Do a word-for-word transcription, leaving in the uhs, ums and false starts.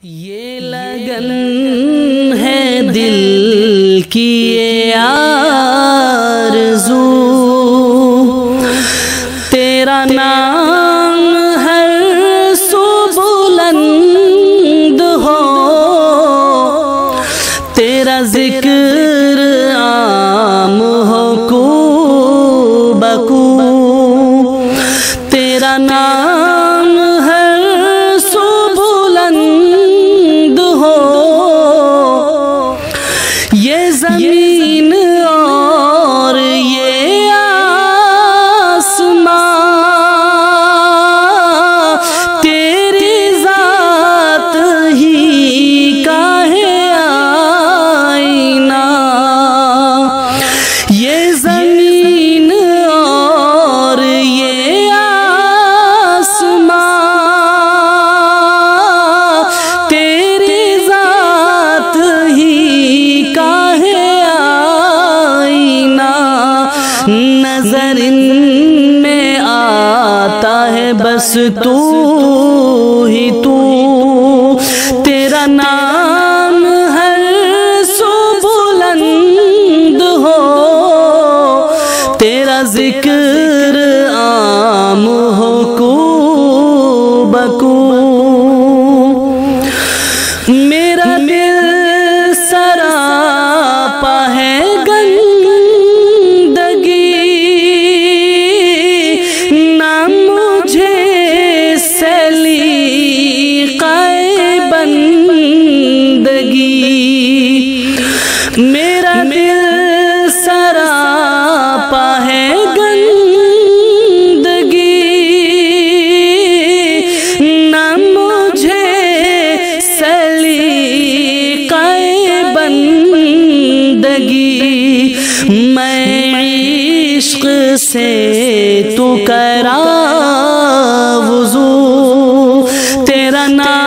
یہ لگن ہے دل کی یہ آرزو، تیرا نام ہر سو بلند ہو، تیرا ذکر عام ہو کو بکو، تیرا نام ہر سو بلند ہو، یہ زمین اور یہ آسمان تیری ذات ہی کا ہے آئینہ، یہ زمین اور یہ آسمان تیری ذات ہی کا ہے آئینہ، نظر ان میں آتا ہے بس تو ہی تو، تیرا نام ہر سو بلند ہو، تیرا ذکر عام ہو کو بکو، میرا دل سراپا ہے گندگی، نہ مجھے سلیقۂ بندگی، میرا دل سراپا ہے گندگی، نہ مجھے سلیقۂ بندگی، میں عشق سے تو کرا وضو، تیرا نام